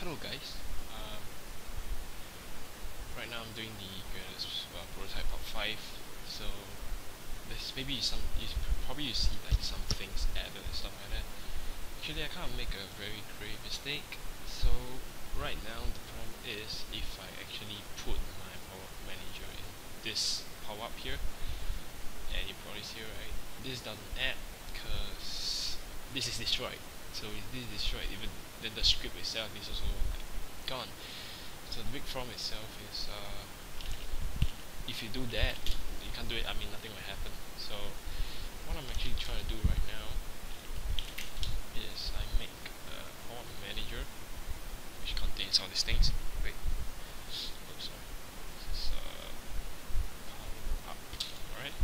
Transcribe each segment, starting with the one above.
Hello guys, right now I'm doing the prototype part 5, so there's maybe probably you see like some things added and stuff like that. Actually I can't make a very grave mistake, so right now the problem is if I actually put my power manager in this power up here, and you probably see right, this doesn't add because this is destroyed. So if this is destroyed, even then the script itself is also like gone. So the big problem itself is if you do that, you can't do it, I mean nothing will happen. So what I'm actually trying to do right now is I make a power manager which contains all these things. Wait. Oh sorry. This is power up. Alright.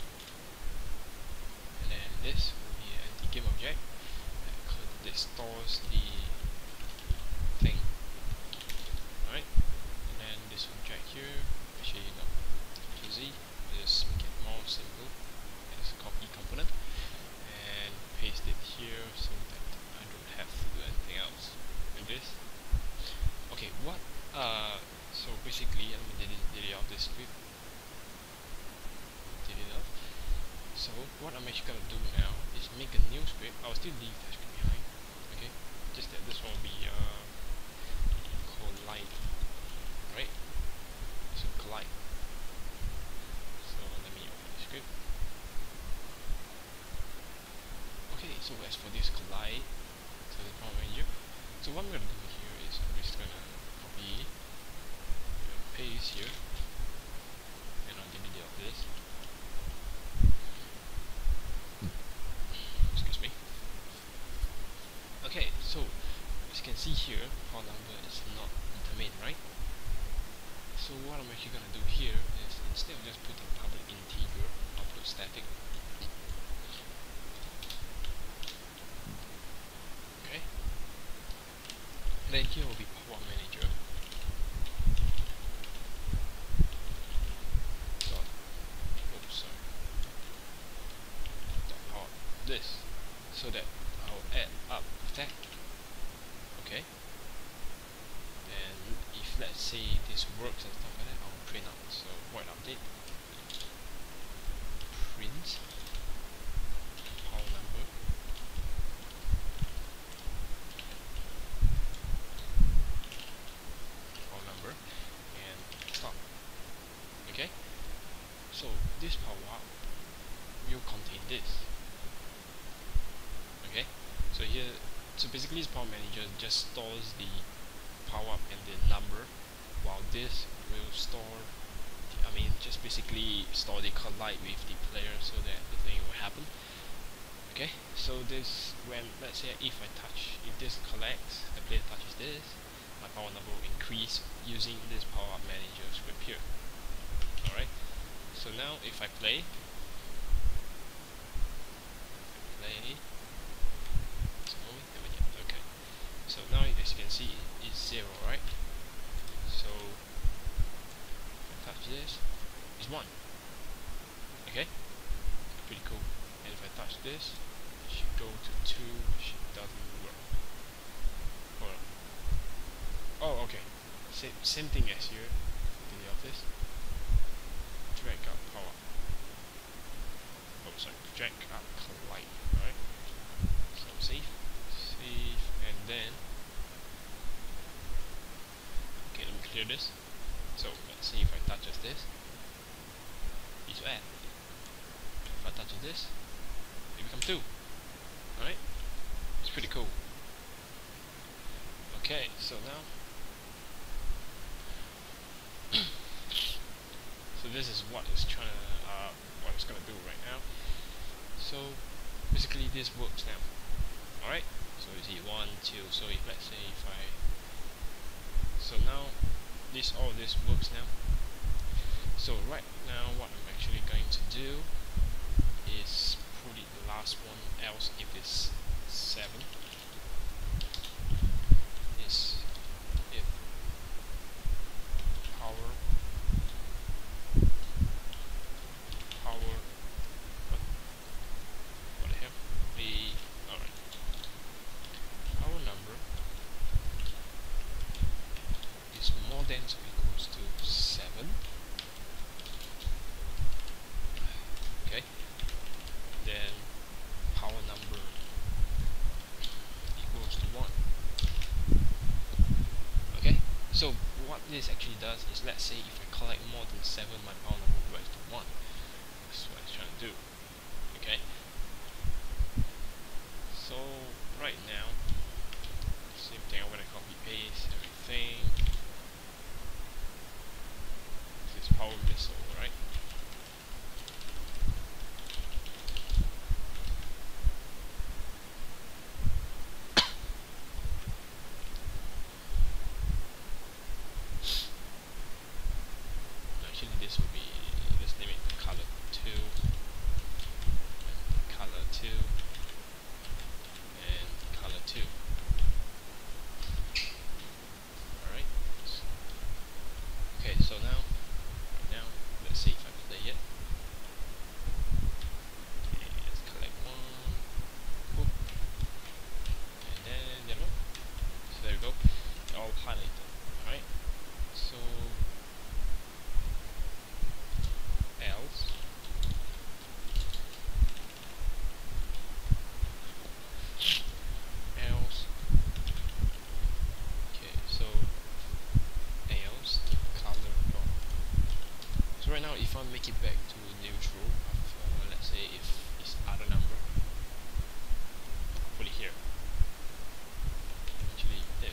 And then this will be an anti-game object. This stores the thing. Alright. And then this object here, actually not to Z, just make it more simple as a copy component and paste it here so that I don't have to do anything else with this. Okay, so basically I'm gonna delete out this script. Delete out. So what I'm actually gonna do now is make a new script. I'll still leave that script behind. Okay, just that this one will be collide, right? So collide. So let me open the script. Okay, so as for this collide, so the power manager. So what I'm gonna do here is I'm just gonna copy, paste here, and I'll delete all this. Excuse me. Okay, so as you can see here, power number is not determined, right? So what I'm actually gonna do here is instead of just putting public integer, I'll put static. Okay. And then here will be power manager. Power this, so that I'll add up that. Okay. And if let's say this works and stuff like that, I'll print out. So void update, print power number, and stop. Okay. So this power up will contain this. Okay. So here, so basically this power manager just stores the power up and the number, while this will store, just basically store the collide with the player so that the thing will happen. Okay, so this, when let's say if this collects, the player touches this, my power number will increase using this power up manager script here. Alright, so now if I play, okay, so now as you can see it's 0, right? So if I touch this, it's 1. Okay, pretty cool. And if I touch this, it should go to 2, which doesn't work. Hold on. Oh, okay. Same thing as here. Delete off this. Drag up power. Oh, sorry. Drag up collide. Alright. So save. Save. And then. Okay, let me clear this. So let's see if I touch this. It's add. If I touch this, it becomes 2. Alright? It's pretty cool. Okay, so now so this is what it's gonna do right now. So basically this works now. Alright? So you see 1, 2, so if let's say so now all this works now. So right now what I'm actually going to do is put it the last one, else if it's 7 is if power what the hell, alright, power number So what this actually does is, let's say if I collect more than 7, my power number will rise to 1. That's what it's trying to do. Okay. So right now, same thing. I'm gonna copy paste everything. This is power missile, right? Actually, this will be, let's name it color 2, and color 2, and color 2. Alright. Okay, so now let's see if I play it. Okay, let's collect 1. Boop. And then the other one. So there we go. They're all highlighted. Alright. So else okay, so else color dot. So right now, if I make it back to neutral, let's say if it's other number, I'll put it here. Actually, if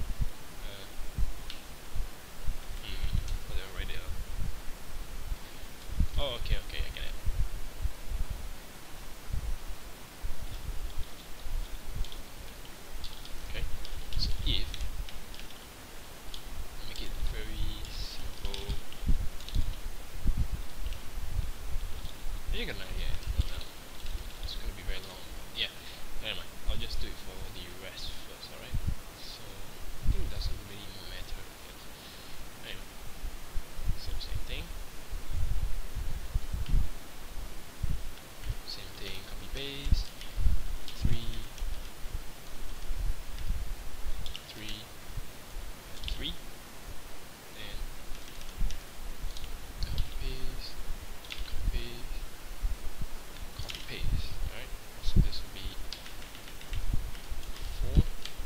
whatever, right there. Oh, okay, I get it. Okay, so if make it very simple, you're gonna no, it's gonna be very long. Yeah, never mind. I'll just do it for the rest first. Alright. So I think it doesn't really matter. But anyway, same thing. Same thing. Copy paste. 3, 3, and 3. And copy paste. Copy paste. Copy paste. Alright. So this will be 4,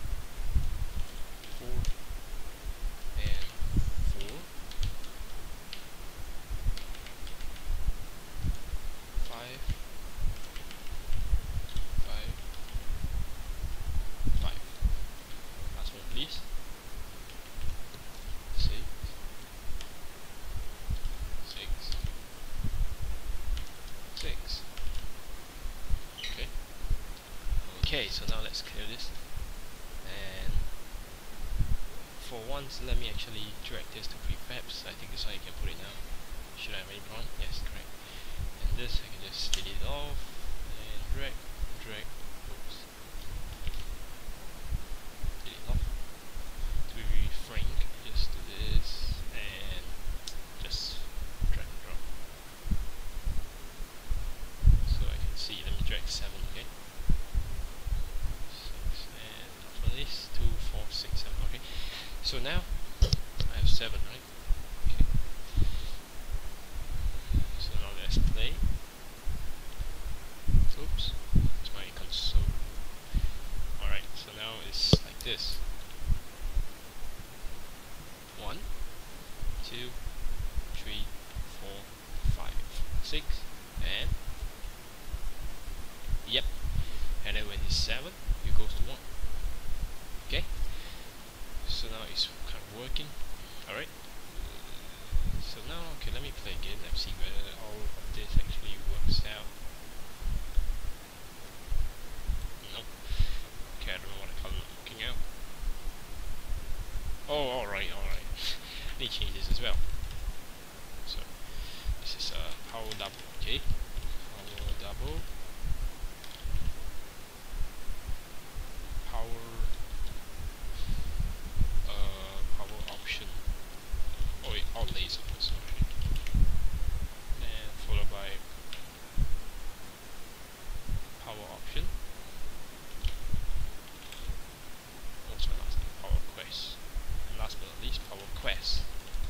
4, and 4, 5, 5, 5. Last one, please. 6, 6, 6. Okay. Okay, so now let's clear this. And for once, let me actually drag this to prefabs. I think this is how you can put it now. Should I have any problem? Yes, correct. And this, I can just delete it off and drag, oops, delete it off. To be frank, just do this and just drag and drop. So I can see, let me drag 7, okay? 6, and for this, 2, 4, 6, 7, okay? So now, I have 7, right? Okay. So now let's play. Oops, it's my console. Alright, so now it's like this. 1, 2, 3, 4, 5, 6, and yep. And then when it's 7, it goes to 1. Okay? So now it's kind of working. Alright. So now, okay, let me play again. Let's see whether all of this actually works out. Nope. Okay, I don't know what the color I'm looking out. Oh, alright. I need to change this as well. So, this is power double, okay? Power double. Power option. Oh wait, all laser, sorry. And followed by power option. What's my last name? Power quest. And last but not least, power quest.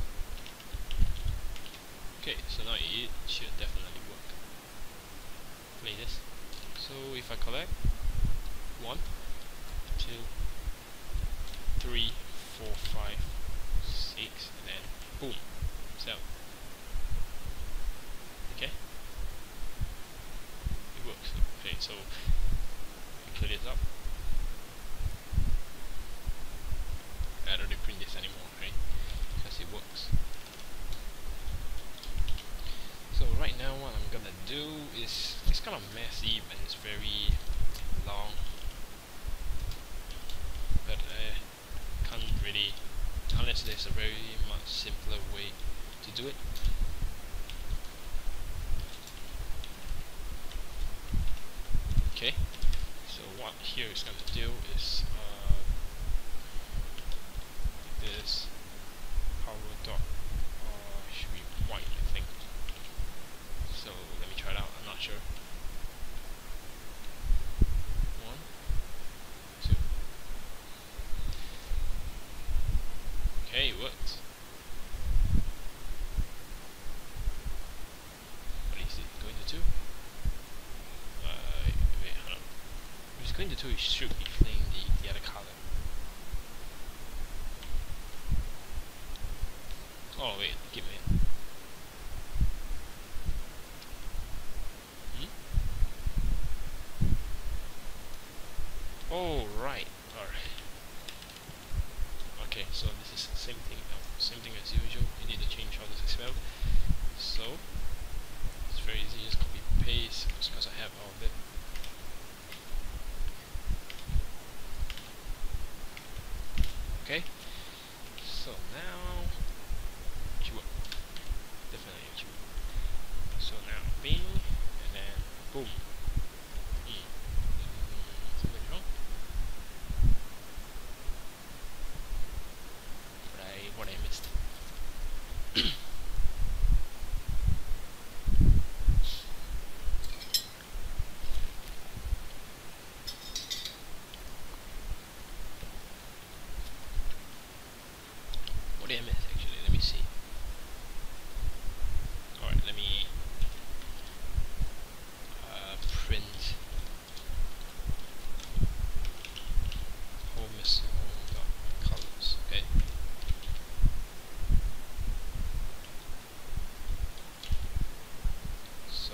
Okay, so now it should definitely work. Play this. So if I collect 1, 2, 3, 4, 5, X, and then boom. So, okay, it works. Okay, so we clear this up. I don't need to print this anymore, right? Because it works. So right now what I'm gonna do is, it's kind of messy and it's very long, but I can't really, unless there's a very much simpler way to do it. Okay, so what here is going to do is this power dot should be white, I think. So let me try it out. I'm not sure. 1, 2. Okay, it works. What is it going to do? Wait, hold on. If it's going to do, it should be playing the other color. Oh wait, give me it. Oh right, alright. Okay, so this is the same thing. Same thing as usual. You need to change how this is spelled. So it's very easy. Just copy paste because I have all of it. Okay. So now definitely H. So now bing, and then boom. Something wrong? What I missed. What did I miss actually? Let me see. Alright, let me print whole missile colors. Okay. So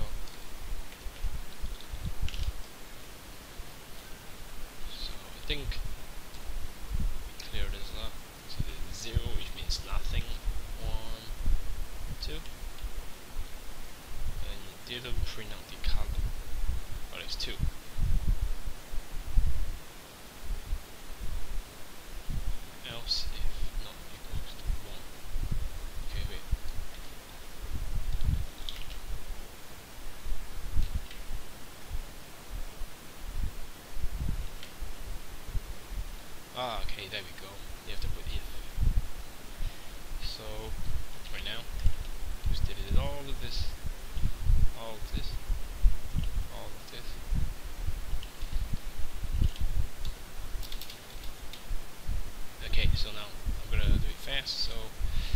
I think we clear this up. So there's 0, which means nothing. 1, 2. And you didn't print out the color. Oh, there's 2. Else if not equals to 1. Okay, wait. Ah, okay, there we go. You have to put if. So right now, just deleted all of this, all of this, all of this. Okay, so now I'm gonna do it fast. So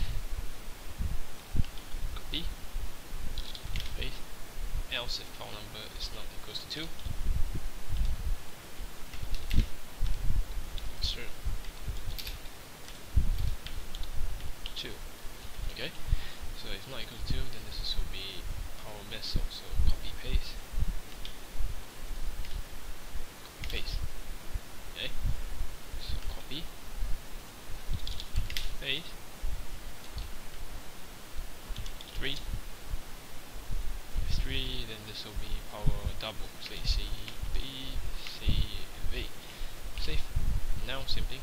copy, paste. Else if power number is not equals to 2. Insert 2. Okay, so if not equal to 2, then this will be power missile. So copy paste, paste. Okay, so copy, paste. 3. If 3, then this will be power double. Say C, B, C, and V. Save. Now same thing.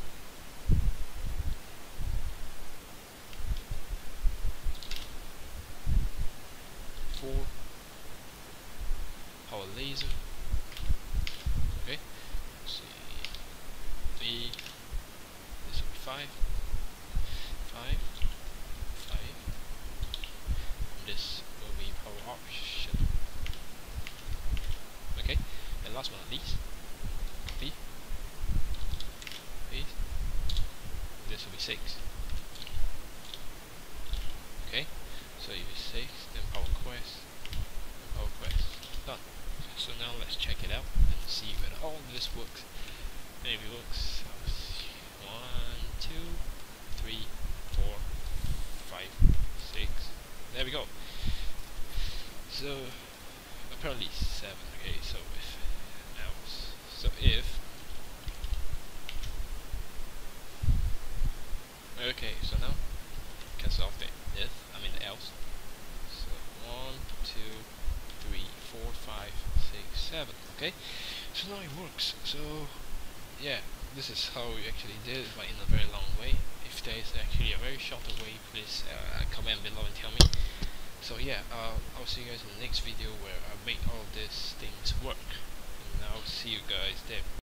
4. Power laser. Okay. Let's see. 3. This will be 5. 5. 5. This will be power option. Okay. And last but not least, copy, paste. This will be 6. Okay. So if it's 6, then power quest, done. So now let's check it out and see whether all this works. And if it works, 1, 2, 3, 4, for now. Cancel off the else. So 1, 2, 3, 4, 5, 6, 7. Okay, so now it works. So yeah, this is how we actually did it, but in a very long way. If there is actually a very shorter way, please comment below and tell me. So yeah, I'll see you guys in the next video where I make all these things work. And I'll see you guys there.